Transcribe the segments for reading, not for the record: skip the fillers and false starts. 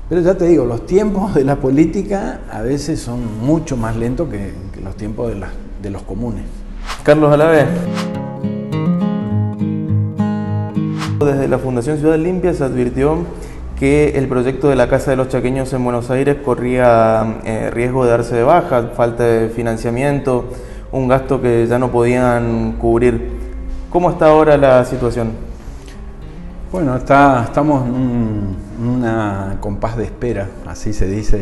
Pero ya te digo, los tiempos de la política a veces son mucho más lentos que los tiempos de los comunes. Carlos Alave. Desde la Fundación Ciudad Limpia se advirtió que el proyecto de la Casa de los Chaqueños en Buenos Aires corría riesgo de darse de baja, falta de financiamiento, un gasto que ya no podían cubrir. ¿Cómo está ahora la situación? Bueno, estamos en una compás de espera, así se dice,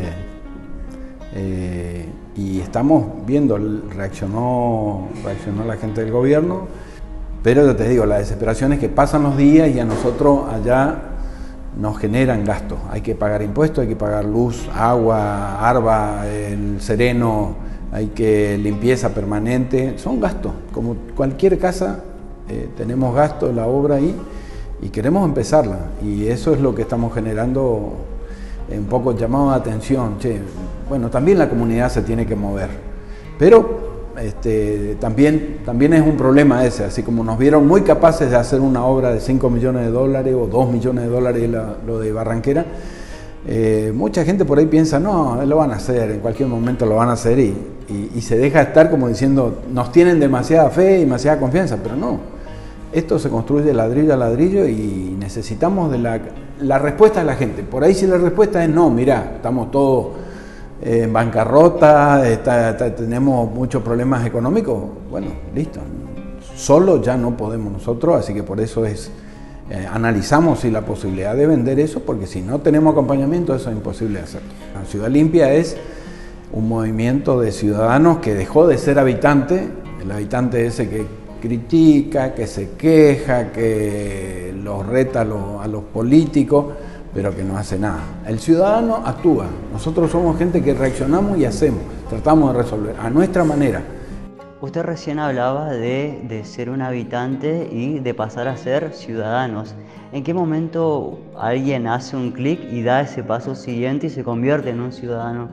y estamos viendo, reaccionó la gente del gobierno, pero ya te digo, la desesperación es que pasan los días y a nosotros allá nos generan gastos. Hay que pagar impuestos, hay que pagar luz, agua, ARBA, el sereno, hay que limpieza permanente, son gastos. Como cualquier casa, tenemos gastos en la obra ahí y queremos empezarla. Y eso es lo que estamos generando, un poco llamado de atención. Che, bueno, también la comunidad se tiene que mover, pero también es un problema ese, así como nos vieron muy capaces de hacer una obra de 5 millones de dólares o 2 millones de dólares, lo de Barranquera, mucha gente por ahí piensa, no, lo van a hacer, en cualquier momento lo van a hacer y se deja estar como diciendo, nos tienen demasiada fe y demasiada confianza, pero no, esto se construye ladrillo a ladrillo y necesitamos de la respuesta de la gente. Por ahí si la respuesta es no, mirá, estamos todos en bancarrota, tenemos muchos problemas económicos, bueno, listo, solo ya no podemos nosotros, así que por eso analizamos si la posibilidad de vender eso, porque si no tenemos acompañamiento eso es imposible de hacer. La Ciudad Limpia es un movimiento de ciudadanos que dejó de ser habitante, el habitante ese que critica, que se queja, que los reta a los políticos, pero que no hace nada. El ciudadano actúa, nosotros somos gente que reaccionamos y hacemos, tratamos de resolver a nuestra manera. Usted recién hablaba de ser un habitante y de pasar a ser ciudadanos. ¿En qué momento alguien hace un clic y da ese paso siguiente y se convierte en un ciudadano?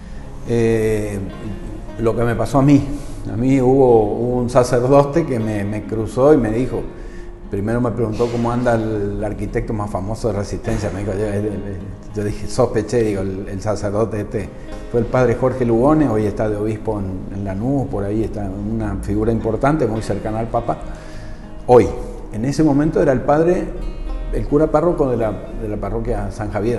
Lo que me pasó a mí hubo un sacerdote que me cruzó y me dijo, primero me preguntó cómo anda el arquitecto más famoso de Resistencia. Me dijo, yo dije, sospeché, digo, el sacerdote este fue el padre Jorge Lugones, hoy está de obispo en Lanús, por ahí está una figura importante, muy cercana al Papa. Hoy, en ese momento era el cura párroco de la parroquia San Javier.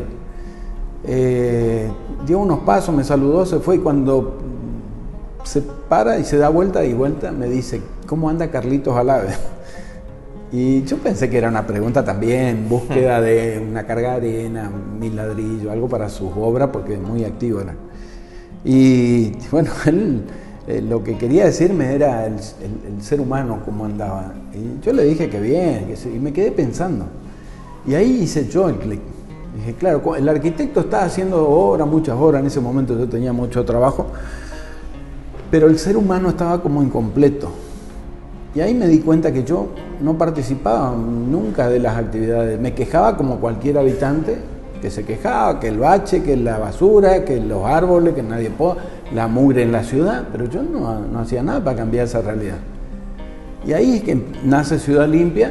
Dio unos pasos, me saludó, se fue y cuando se para y se da vuelta me dice, ¿cómo anda Carlitos Alave? Y yo pensé que era una pregunta también, búsqueda de una carga de arena, 1000 ladrillos, algo para sus obras, porque muy activo era. Y bueno, él lo que quería decirme era el ser humano, cómo andaba. Y yo le dije que bien, y me quedé pensando. Y ahí hice yo el clic. Dije, claro, el arquitecto estaba haciendo obras, muchas horas, en ese momento yo tenía mucho trabajo, pero el ser humano estaba como incompleto. Y ahí me di cuenta que yo no participaba nunca de las actividades. Me quejaba como cualquier habitante que se quejaba, que el bache, que la basura, que los árboles, que nadie pueda, la mugre en la ciudad, pero yo no hacía nada para cambiar esa realidad. Y ahí es que nace Ciudad Limpia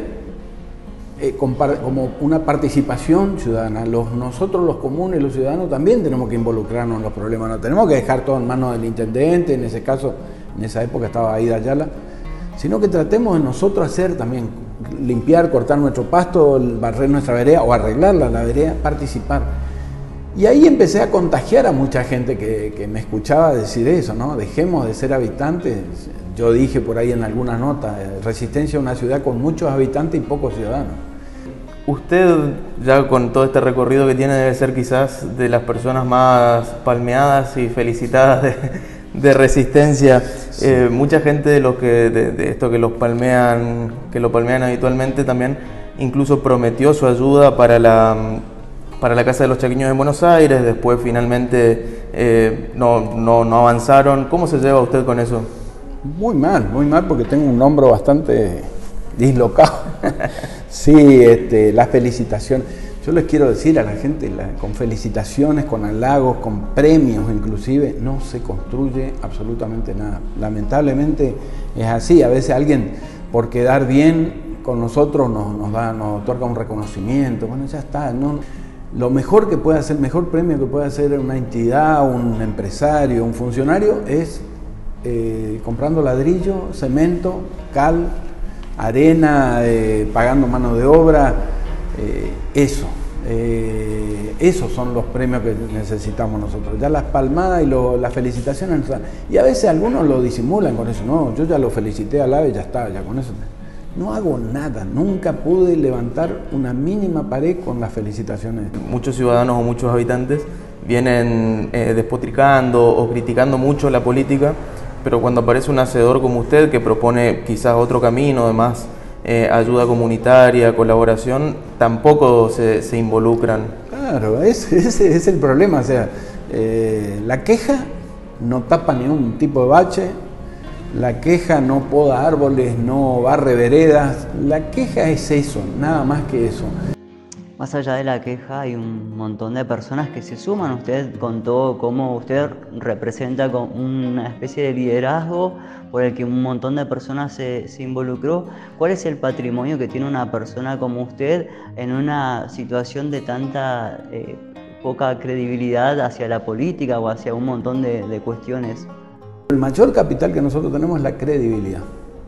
como una participación ciudadana. Nosotros los comunes, los ciudadanos, también tenemos que involucrarnos en los problemas. No tenemos que dejar todo en manos del intendente, en ese caso, en esa época estaba Aida Ayala, sino que tratemos de nosotros hacer también, limpiar, cortar nuestro pasto, barrer nuestra vereda o arreglarla, la vereda, participar. Y ahí empecé a contagiar a mucha gente que me escuchaba decir eso, ¿no? Dejemos de ser habitantes. Yo dije por ahí en algunas notas, Resistencia es una ciudad con muchos habitantes y pocos ciudadanos. Usted, ya con todo este recorrido que tiene, debe ser quizás de las personas más palmeadas y felicitadas de Resistencia. Sí. Mucha gente de esto que lo palmean habitualmente también incluso prometió su ayuda para la Casa de los Chaqueños en Buenos Aires, después finalmente no avanzaron. ¿Cómo se lleva usted con eso? Muy mal, porque tengo un hombro bastante dislocado. Sí, las felicitaciones. Yo les quiero decir a la gente, con felicitaciones, con halagos, con premios inclusive, no se construye absolutamente nada. Lamentablemente es así. A veces alguien, por quedar bien con nosotros, nos otorga un reconocimiento. Bueno, ya está. lo mejor que puede hacer, el mejor premio que puede hacer una entidad, un empresario, un funcionario es comprando ladrillo, cemento, cal, arena, pagando mano de obra, esos son los premios que necesitamos nosotros. Ya las palmadas y las felicitaciones, y a veces algunos lo disimulan con eso. No, yo ya lo felicité al AVE, ya está, ya con eso. No hago nada, nunca pude levantar una mínima pared con las felicitaciones. Muchos ciudadanos o muchos habitantes vienen despotricando o criticando mucho la política, pero cuando aparece un hacedor como usted que propone quizás otro camino, además ayuda comunitaria, colaboración, tampoco se involucran. Claro, ese es el problema, o sea, la queja no tapa ningún tipo de bache, la queja no poda árboles, no barre veredas, la queja es eso, nada más que eso. Más allá de la queja hay un montón de personas que se suman. Usted contó cómo usted representa una especie de liderazgo por el que un montón de personas se involucró. ¿Cuál es el patrimonio que tiene una persona como usted en una situación de tanta poca credibilidad hacia la política o hacia un montón de cuestiones? El mayor capital que nosotros tenemos es la credibilidad,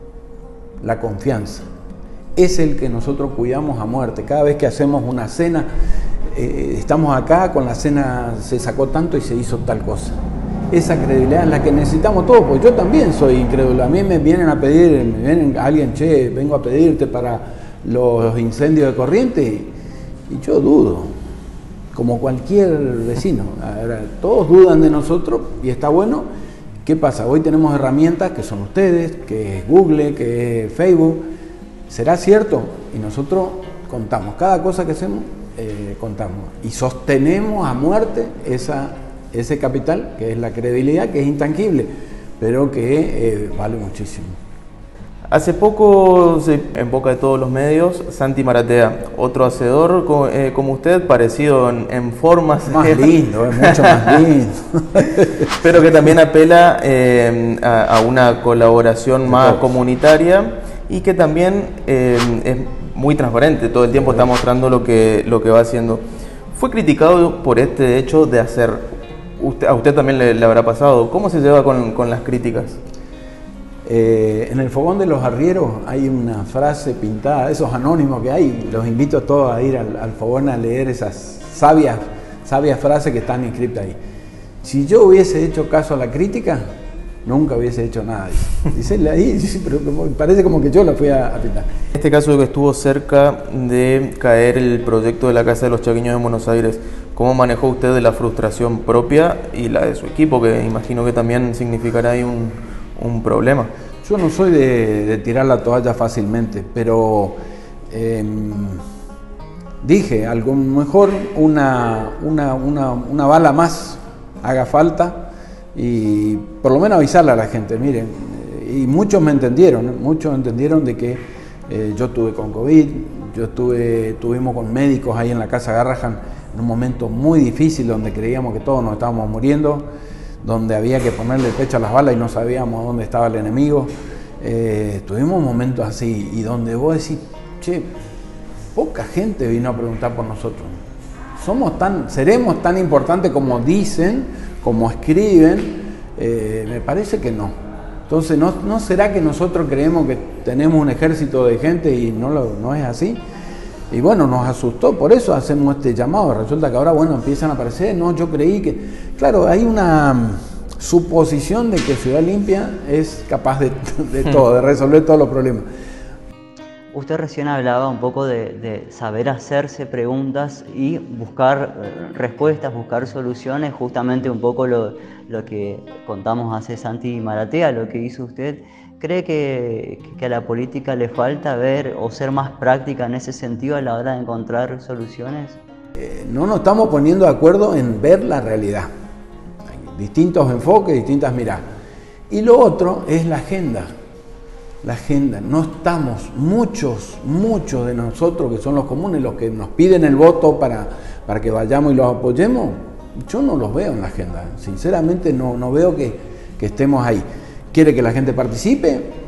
la confianza. Es el que nosotros cuidamos a muerte. Cada vez que hacemos una cena, estamos acá, con la cena se sacó tanto y se hizo tal cosa. Esa credibilidad es la que necesitamos todos, porque yo también soy incrédulo. A mí me vienen a pedir, alguien, che, vengo a pedirte para los incendios de corriente, y yo dudo, como cualquier vecino. Ahora, todos dudan de nosotros y está bueno. ¿Qué pasa? Hoy tenemos herramientas que son ustedes, que es Google, que es Facebook. ¿Será cierto? Y nosotros contamos. Cada cosa que hacemos, contamos. Y sostenemos a muerte ese capital, que es la credibilidad, que es intangible, pero que vale muchísimo. Hace poco, en boca de todos los medios, Santi Maratea, otro hacedor como usted, parecido en formas. Más lindo, es mucho más lindo. Pero que también apela a una colaboración más comunitaria y que también es muy transparente, todo el tiempo está mostrando lo que va haciendo. Fue criticado por este hecho de hacer, a usted también le habrá pasado. ¿Cómo se lleva con las críticas? En el Fogón de los Arrieros hay una frase pintada, esos anónimos que hay, los invito a todos a ir al Fogón a leer esas sabias frases que están inscritas ahí. Si yo hubiese hecho caso a la crítica, nunca hubiese hecho nada. Dice ahí, pero parece como que yo la fui a pintar. En este caso que estuvo cerca de caer el proyecto de la Casa de los Chaqueños en Buenos Aires, ¿cómo manejó usted de la frustración propia y la de su equipo, que imagino que también significará ahí un problema? Yo no soy de tirar la toalla fácilmente, pero dije, a lo mejor una bala más haga falta, y por lo menos avisarle a la gente, miren, y muchos me entendieron de que yo estuve con COVID, estuvimos con médicos ahí en la Casa Garrahan en un momento muy difícil donde creíamos que todos nos estábamos muriendo, donde había que ponerle el pecho a las balas y no sabíamos dónde estaba el enemigo. Tuvimos momentos así y donde vos decís, che, poca gente vino a preguntar por nosotros. ¿Seremos tan importantes como dicen, como escriben? Me parece que no. Entonces, ¿no será que nosotros creemos que tenemos un ejército de gente y no es así? Y bueno, nos asustó, por eso hacemos este llamado. Resulta que ahora, bueno, empiezan a aparecer. No, yo creí que... Claro, hay una suposición de que Ciudad Limpia es capaz de todo, de resolver todos los problemas. Usted recién hablaba un poco de saber hacerse preguntas y buscar respuestas, buscar soluciones, justamente un poco lo que contamos hace Santi Maratea, lo que hizo usted. ¿Cree que a la política le falta ver o ser más práctica en ese sentido a la hora de encontrar soluciones? No nos estamos poniendo de acuerdo en ver la realidad. Hay distintos enfoques, distintas miradas. Y lo otro es la agenda. La agenda. No estamos, muchos de nosotros que son los comunes, los que nos piden el voto para que vayamos y los apoyemos, yo no los veo en la agenda. Sinceramente no veo que estemos ahí. ¿Quiere que la gente participe?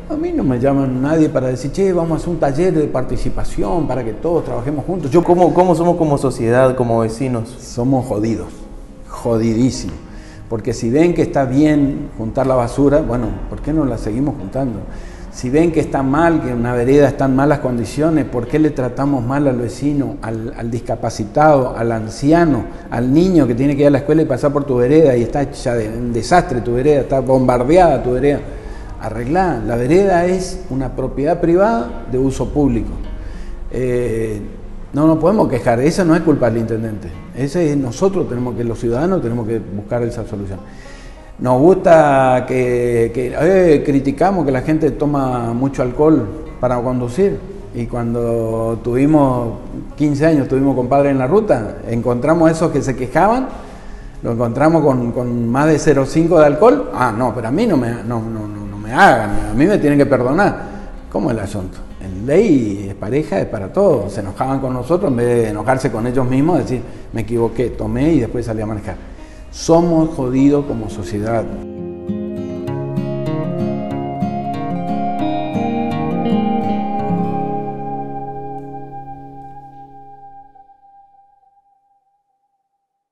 A mí no me llaman nadie para decir, che, vamos a hacer un taller de participación para que todos trabajemos juntos. ¿Cómo somos como sociedad, como vecinos? Somos jodidos, jodidísimos. Porque si ven que está bien juntar la basura, bueno, ¿por qué no la seguimos juntando? Si ven que está mal, que una vereda está en malas condiciones, ¿por qué le tratamos mal al vecino, al discapacitado, al anciano, al niño que tiene que ir a la escuela y pasar por tu vereda y está hecha de un desastre tu vereda, está bombardeada tu vereda? Arreglá, la vereda es una propiedad privada de uso público. No nos podemos quejar, esa no es culpa del intendente, nosotros los ciudadanos tenemos que buscar esa solución. Nos gusta criticamos que la gente toma mucho alcohol para conducir, y cuando tuvimos 15 años, tuvimos compadres en la ruta, encontramos esos que se quejaban, lo encontramos con más de 0,5 de alcohol. No, pero a mí no me hagan, a mí me tienen que perdonar. ¿Cómo es el asunto? En ley es pareja, es para todos. Se enojaban con nosotros en vez de enojarse con ellos mismos, decir, me equivoqué, tomé y después salí a manejar. Somos jodidos como sociedad.